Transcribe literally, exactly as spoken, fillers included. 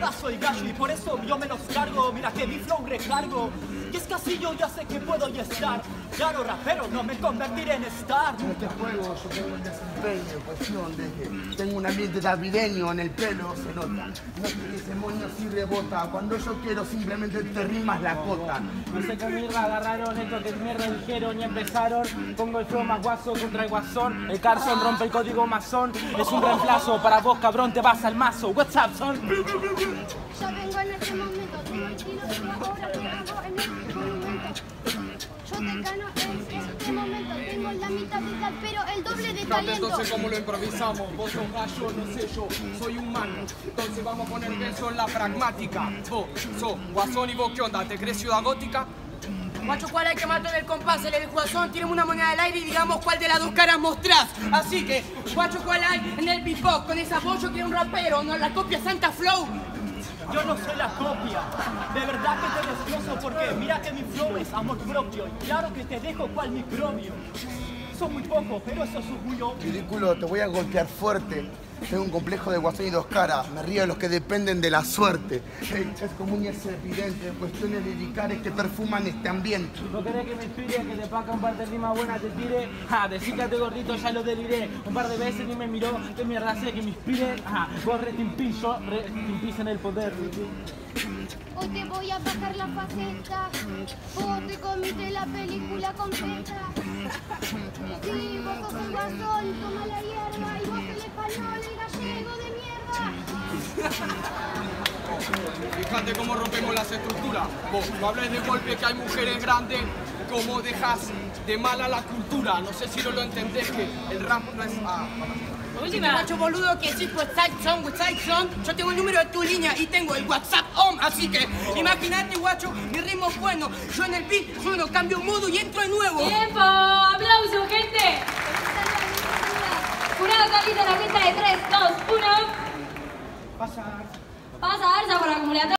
verdad soy gallo y por eso yo me los cargo. Mira que mi flow recargo. Y es que así yo ya sé que puedo y estar. Claro, rapero, no me convertiré en star. En este juego yo tengo el desempeño, cuestión de que tengo un ambiente navideño en el pelo, se nota. No sé que ese moño sí rebota. Cuando yo quiero simplemente te rimas la cota. No sé qué mierda agarraron, esto que mierda dijeron y empezaron. Pongo el flow más guaso contra el guasón. El Carson rompe el código masón. Es un reemplazo para vos, cabrón, te vas al mazo. What's up, son? Ya vengo en este momento, tengo el tiro de ahora que hago en este monumento. Yo te gano en este momento, tengo la mitad de tal, pero el doble de talento. Entonces, ¿cómo lo improvisamos? Vos sos gallo, no sé yo, soy humano. Entonces vamos a poner eso en la pragmática. Vos sos guasón y vos, ¿qué onda? ¿Te crees ciudad gótica? Guacho, ¿cuál hay que matar el compás? El guasón, tiene una moneda al aire y digamos cuál de las dos caras mostrás. Así que, guacho, ¿cuál hay en el beatbox? Con esa voz yo quiero un rapero, no la copia Santa Flow. Yo no soy la copia, de verdad que te desgloso porque mira que mi flow es amor propio y claro que te dejo cual microbio. Son muy pocos, pero eso es orgullo. Ridículo, te voy a golpear fuerte. Tengo un complejo de guasón y dos caras. Me río de los que dependen de la suerte. Hey, es común y es evidente. Cuestiones liricales que perfuman este ambiente. ¿No querés que me inspire, que te paga un par de rimas buenas te tire? Ja, decícate gordito, ya lo deliré. Un par de veces ni me miró, que mierda hace que me inspire. Ja, vos retimpillo, retimpís en el poder. Hoy te voy a bajar la faceta. Vos te comiste la película completa. Sí, vos sos el guasón, toma la hierba. Y vos el español, el gallego de mierda. Fíjate cómo rompemos las estructuras. Vos no hables de golpe que hay mujeres grandes. Cómo dejas de mala la cultura. No sé si no lo entendés que el rap no es... Ah, Última. Guacho boludo que decís WhatsApp son, WhatsApp son. Yo tengo el número de tu línea y tengo el WhatsApp on. Así que imagínate, guacho, mi ritmo es bueno. Yo en el beat sueno, cambio modo y entro de nuevo. ¡Tiempo! ¡Aplausos, gente! Jurado está listo en la cuenta de tres, dos, uno. Pasa. Pasa a Arsa por la acumulatoria.